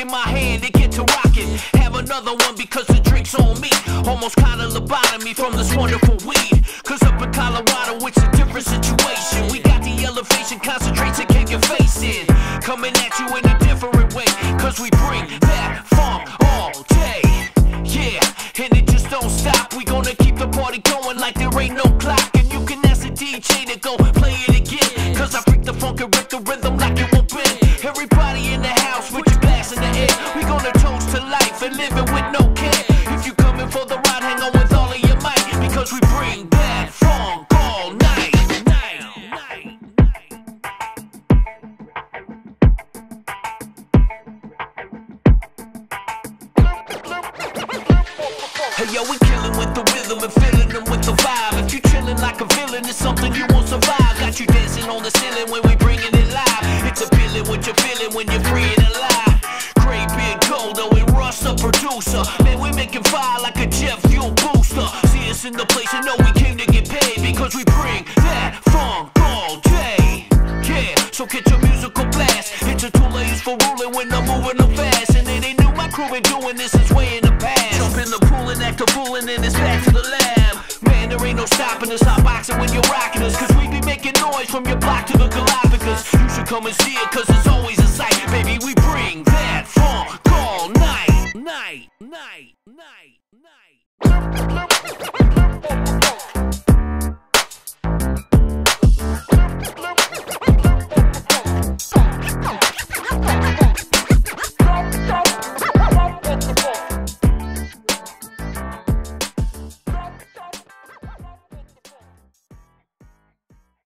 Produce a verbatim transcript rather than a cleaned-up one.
in my hand and get to rocking. Have another one because the drink's on me. Almost kinda lobotomy from this wonderful weed. Cause up in Colorado it's a different situation. We got the elevation, concentrates and kick your face in. Coming at you in a different way. Cause we bring that funk all day. Yeah, and it just don't stop. We gonna keep the party going like there ain't no clock. And you can ask the D J to go play it again. Cause I freak the funk and rip the rhythm like it won't bend. Everybody in the house with your glass in the air. We gonna toast to life and living with no care. If you coming for the ride, hang on with all of your might. Because we bring that funk all night. Hey yo, we killing with the rhythm and filling them with the vibe. If you chilling like a villain, it's something you won't survive. Got you dancing on the ceiling when we bringing it live. It's appealing what you're feeling when you're free and alive. GreyBeard, Goldo, and Russ the producer. Man, we making fire like a jet fuel booster. See us in the place and know we came to get paid. Because we bring that funk all day. Yeah, so get your musical blast. It's a tool I use for ruling when I'm moving them fast. And it ain't new, my crew been doing this since way in the past. Jump in the pool and act a fool and then it's back to the lab. Man, there ain't no stopping us, hot boxing when you're rocking us. Cause we be making noise from your block to the Galapagos. You should come and see it cause it's always a sight. Baby, we bring that funk all night. Night, night, night.